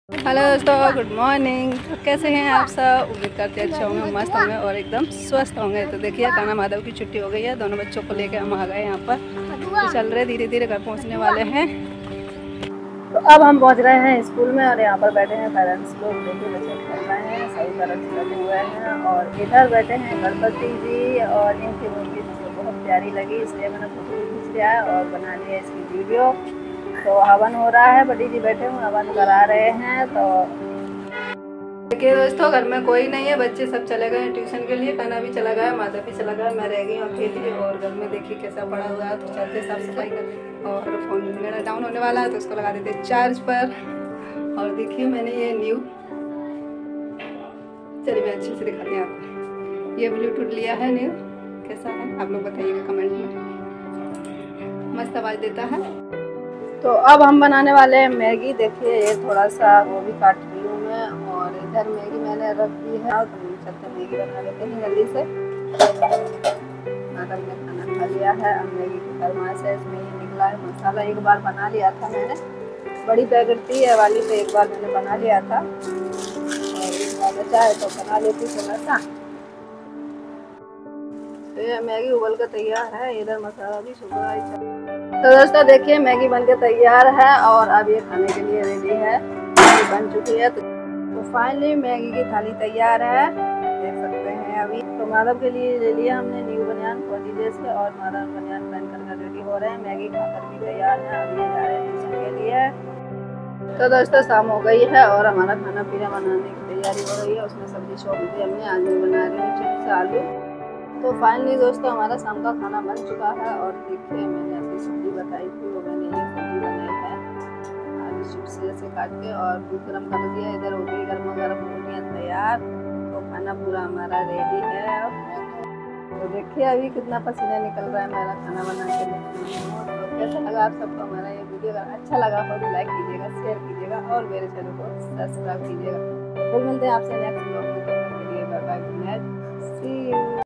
Hello दोस्तों, good morning. तो कैसे हैं आप सब? उम्मीद करते हैं अच्छे होंगे, मस्त होंगे और एकदम स्वस्थ होंगे। तो देखिए, कान्हा माधव की छुट्टी हो गई है। दोनों बच्चों को लेकर हम आ गए यहाँ पर। तो चल रहे धीरे धीरे घर पहुँचने वाले हैं। तो अब हम पहुँच रहे हैं स्कूल में और यहाँ पर बैठे हैं पेरेंट्स लोग। देखिए, बच्चे खेल रहे हैं, सभी पेरेंट्स बैठे हुए हैं और इधर बैठे हैं गणपति जी और इनकी मूर्ति मुझे बहुत प्यारी लगी, इसलिए मैंने फोटो भी खींच लिया और बना लिया इसकी वीडियो। तो हवन हो रहा है, बड़ी जी बैठे हुए हवन करा रहे हैं। तो देखिए दोस्तों, घर में कोई नहीं है, बच्चे सब चले गए ट्यूशन के लिए। कान्हा भी चला गया, माधव भी चला गया, मैं रह गई अकेली। और घर में देखिए कैसा पड़ा हुआ है। तो चलते साफ सफाई करते और फोन मेरा डाउन होने वाला है तो उसको लगा देते चार्ज पर। और देखिए, मैंने ये न्यू, चलिए मैं अच्छे से दिखाती हूँ आपको। ये ब्लूटूथ लिया है न्यू, कैसा है आप लोग बताइएगा कमेंट में। मस्त आवाज़ देता है। तो अब हम बनाने वाले हैं मैगी। देखिए, ये थोड़ा सा वो भी काट रही हूँ मैं और इधर मैगी मैंने रख दी है। तो हम चलते मैगी बना लेते हैं जल्दी से। मैडम ने खाना खा लिया है। अब मैगी की फरमाइश है, इसमें ये निकला है मसाला। एक बार बना लिया था मैंने, बड़ी पैकेट थी ये वाली, तो एक बार मैंने बना लिया था और एक बार बचा है तो बना लेती थोड़ा सा। तो ये मैगी उबल कर तैयार है, इधर मसाला भी सूख रहा है। तो दोस्तों देखिए, मैगी बनके तैयार है और अब ये खाने के लिए रेडी है। मैगी बन चुकी है। तो फाइनली मैगी की थाली तैयार है, देख सकते हैं। अभी तो माधव के लिए ले लिया हमने न्यू बनियान कॉलेज से और माधव बनियान पहन कर रेडी हो रहे हैं। मैगी खाकर भी तैयार है, अब ये जा रहे हैं ट्यूशन के लिए। तो दोस्तों शाम हो गई है और हमारा खाना पीना बनाने की तैयारी हो रही है। उसमें सब्जी छोड़ दी हमने, आज मैं बना रही हूँ चिप्स आलू। तो फाइनली दोस्तों हमारा शाम का खाना बन चुका है और देखिए, मैंने अपनी सब्जी बताई थी वो मैंने ये सब्जी बनाई है आलू चिप्स जैसे काट के और दूध गर्म कर दिया। इधर हो गई गर्मा गर्म रोटियाँ तैयार। तो खाना पूरा हमारा रेडी है। तो देखिए अभी कितना पसीना निकल रहा है मेरा खाना बना के। तो कैसा लगा आप सबको हमारा ये वीडियो? अगर अच्छा लगा तो लाइक कीजिएगा, शेयर कीजिएगा और मेरे चैनल को सब्सक्राइब कीजिएगा। फिर मिलते हैं आपसे नेक्स्ट व्लॉग में। तब तक के लिए bye bye, good night, see you.